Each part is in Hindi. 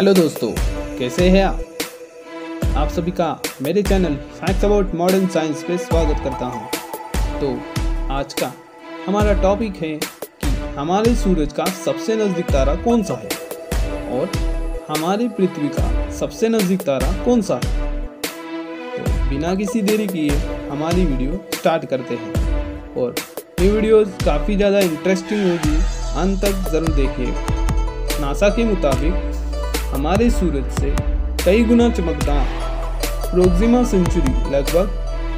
हेलो दोस्तों, कैसे हैं आप सभी का मेरे channel facts about modern science पे स्वागत करता हूं। तो आज का हमारा टॉपिक है कि हमारे सूरज का सबसे नज़दीक तारा कौन सा है और हमारी पृथ्वी का सबसे नज़दीक तारा कौन सा है। तो बिना किसी देरी किए हमारी वीडियो स्टार्ट करते हैं और ये वीडियो काफ़ी ज़्यादा इंटरेस्टिंग होगी, अंत तक ज़रूर देखिए। नासा के मुताबिक हमारे सूरज से कई गुना चमकदार प्रोक्सिमा सेंचुरी लगभग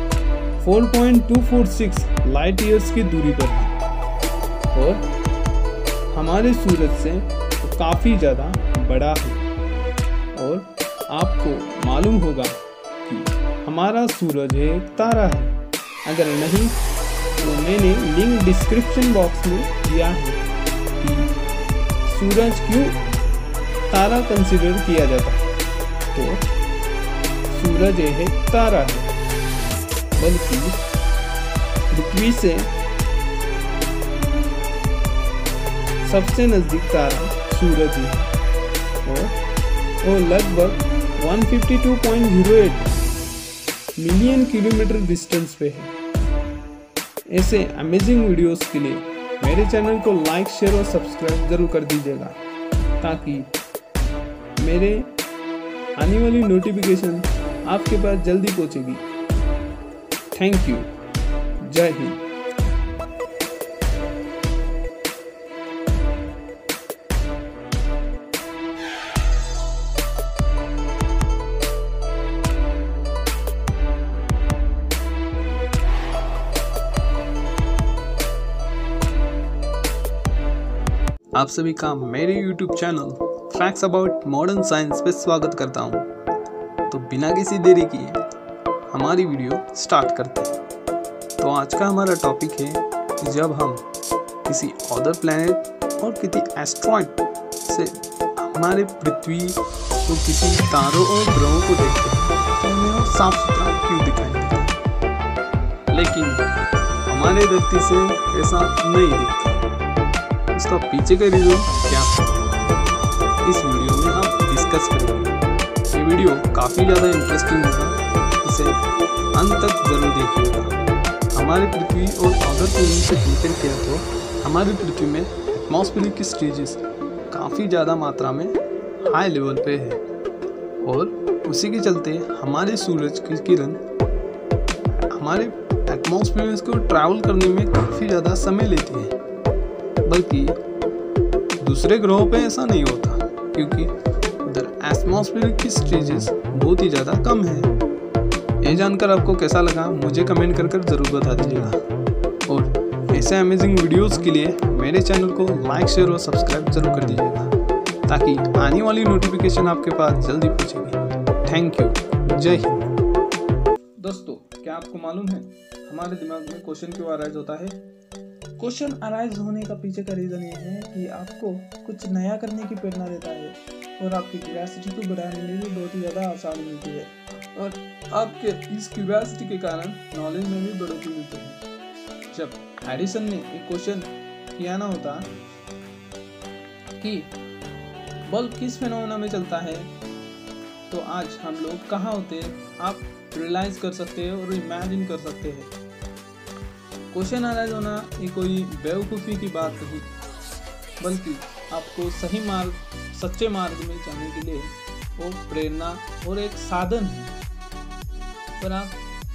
4.246 लाइट ईयर्स की दूरी पर है और हमारे सूरज से तो काफ़ी ज़्यादा बड़ा है। और आपको मालूम होगा कि हमारा सूरज एक तारा है। अगर नहीं तो मैंने लिंक डिस्क्रिप्शन बॉक्स में दिया है कि सूरज क्यों तारा कंसिडर किया जाता है। तो सूरज एक तारा है, बल्कि पृथ्वी से सबसे नज़दीक तारा सूरज ही है और वो लगभग 152.08 मिलियन किलोमीटर डिस्टेंस पे है। ऐसे अमेजिंग वीडियोस के लिए मेरे चैनल को लाइक, शेयर और सब्सक्राइब जरूर कर दीजिएगा ताकि मेरे आने वाली नोटिफिकेशन आपके पास जल्दी पहुंचेगी। Thank you. जय हिंद। आप सभी का मेरे YouTube channel facts about modern science पे स्वागत करता हूँ। तो बिना किसी देरी किए हमारी वीडियो स्टार्ट करते हैं। तो आज का हमारा टॉपिक है कि जब हम किसी अदर प्लैनेट और किसी एस्ट्रॉइड से हमारे पृथ्वी को किसी तारों और ग्रहों को देखते हैं तो हमें वो साफ सुथरा क्यों दिखाई देता है, लेकिन हमारे धरती से ऐसा नहीं दिखता। इसका पीछे का रीज़न क्या है, इस वीडियो में हम डिस्कस करेंगे। ये वीडियो काफ़ी ज़्यादा इंटरेस्टिंग होगा, इसे अंत तक ज़रूर देखिएगा। हमारी पृथ्वी और अदर प्लैनेट से कंपेयर किया तो हमारी पृथ्वी में एटमॉस्फेयर की स्टेजेस काफ़ी ज़्यादा मात्रा में हाई लेवल पे है और उसी के चलते हमारे सूरज की किरण हमारे एटमॉस्फेयर को ट्रैवल करने में काफ़ी ज़्यादा समय लेती है। बल्कि दूसरे ग्रहों पे ऐसा नहीं होता क्योंकि उधर एटमॉस्फेयर की स्टेजेस बहुत ही ज़्यादा कम है। ये जानकर आपको कैसा लगा मुझे कमेंट कर ज़रूर बता दीजिएगा और ऐसे अमेजिंग वीडियोस के लिए मेरे चैनल को लाइक, शेयर और सब्सक्राइब जरूर कर दीजिएगा ताकि आने वाली नोटिफिकेशन आपके पास जल्दी पहुँचेगी। Thank you. जय हिंद। दोस्तों, क्या आपको मालूम है हमारे दिमाग में क्वेश्चन क्यों अराइज होता है? क्वेश्चन अराइज होने का पीछे का रीज़न ये है कि आपको कुछ नया करने की प्रेरणा देता है और आपकी क्यूरियोसिटी को बढ़ाने में भी बहुत ही ज़्यादा आसानी मिलती है और आपके इस क्यूरियोसिटी के कारण नॉलेज में भी बढ़ोतरी मिलती है। जब एडिसन ने एक क्वेश्चन किया ना होता कि बल्ब किस फेनोमेना में चलता है, तो आज हम लोग कहाँ होते आप रियलाइज कर सकते हैं और इमेजिन कर सकते हैं। क्वेश्चन अराइज होना ये कोई बेवकूफ़ी की बात नहीं, बल्कि आपको सही मार्ग, सच्चे मार्ग में जाने के लिए वो प्रेरणा और एक साधन है। पर आप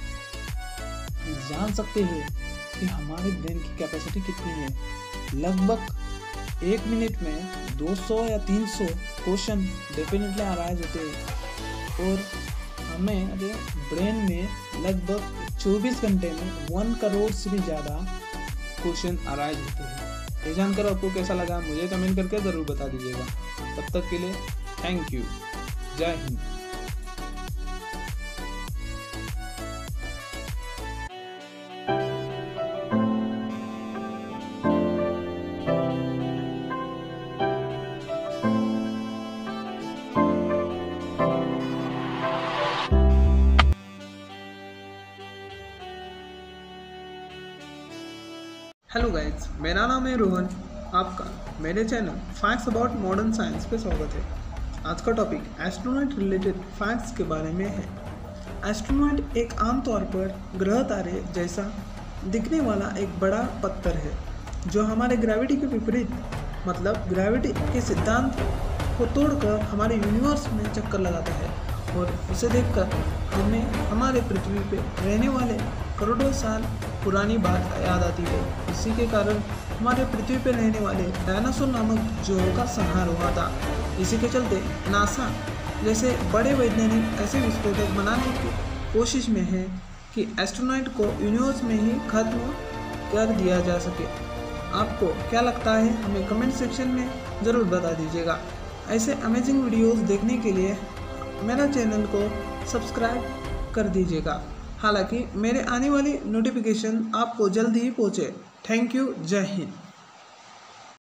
जान सकते हैं कि हमारे ब्रेन की कैपेसिटी कितनी है। लगभग 1 मिनट में 200 या 300 क्वेश्चन डेफिनेटली अराइज होते हैं और हमें ब्रेन में लगभग 24 घंटे में 1 करोड़ से भी ज़्यादा क्वेश्चन अराइज होते हैं। ये जानकर आपको कैसा लगा मुझे कमेंट करके ज़रूर बता दीजिएगा। तब तक के लिए थैंक यू। जय हिंद। हेलो गाइज, मेरा नाम है रोहन। आपका मेरे channel facts about modern science पे स्वागत है। आज का टॉपिक एस्ट्रोनॉट रिलेटेड फैक्ट्स के बारे में है। एस्ट्रोनॉट एक आमतौर पर ग्रह तारे जैसा दिखने वाला एक बड़ा पत्थर है जो हमारे ग्रेविटी के विपरीत मतलब ग्रेविटी के सिद्धांत को तोड़कर हमारे यूनिवर्स में चक्कर लगाता है और उसे देखकर हमें हमारे पृथ्वी पे रहने वाले करोड़ों साल पुरानी बात याद आती है। इसी के कारण हमारे पृथ्वी पे रहने वाले डायनासोर नामक जीवों का संहार हुआ था। इसी के चलते नासा जैसे बड़े वैज्ञानिक ऐसे विस्फोटक बनाने की कोशिश में है कि एस्ट्रोनॉट को यूनिवर्स में ही खत्म कर दिया जा सके। आपको क्या लगता है हमें कमेंट सेक्शन में ज़रूर बता दीजिएगा। ऐसे अमेजिंग वीडियोस देखने के लिए मेरा चैनल को सब्सक्राइब कर दीजिएगा। हालांकि मेरे आने वाली नोटिफिकेशन आपको जल्द ही पहुँचे। Thank you. जय हिंद।